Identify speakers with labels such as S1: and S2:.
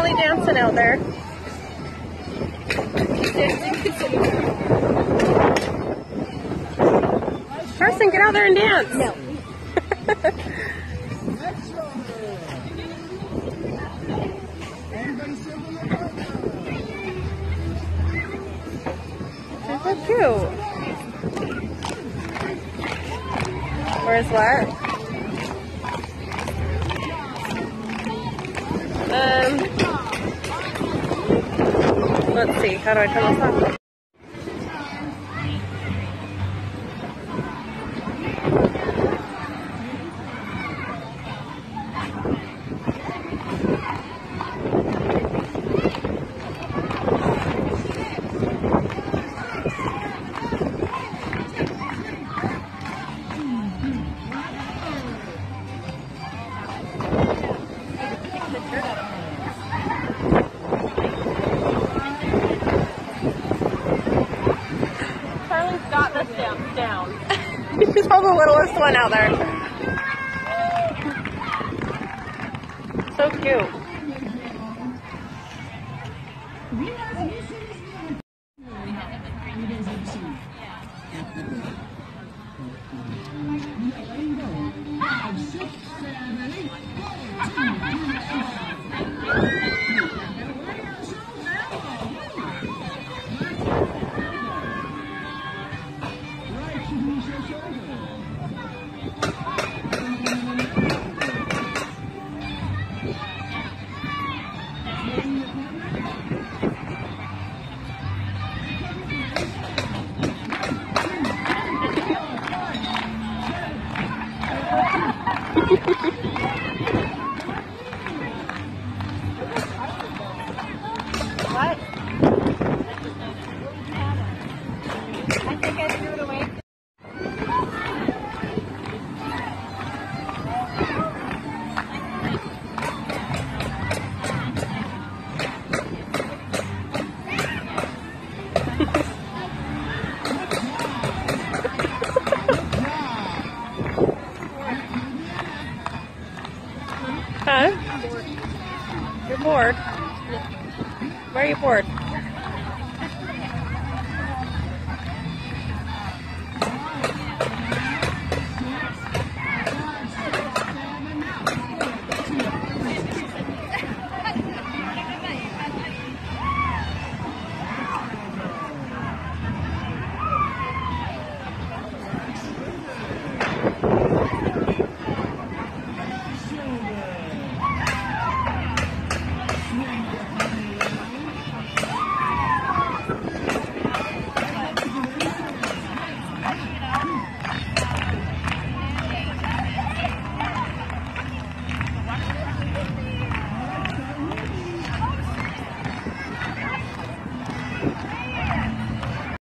S1: Charlee dancing out there. Carson, get out there and dance.
S2: No.
S1: They're so cute. Where's what? Let's see. How do I turn this off? Charlee's got this down. She's all the littlest one out there. So cute. What? I think I threw it away. Huh? You're bored? Why are you bored?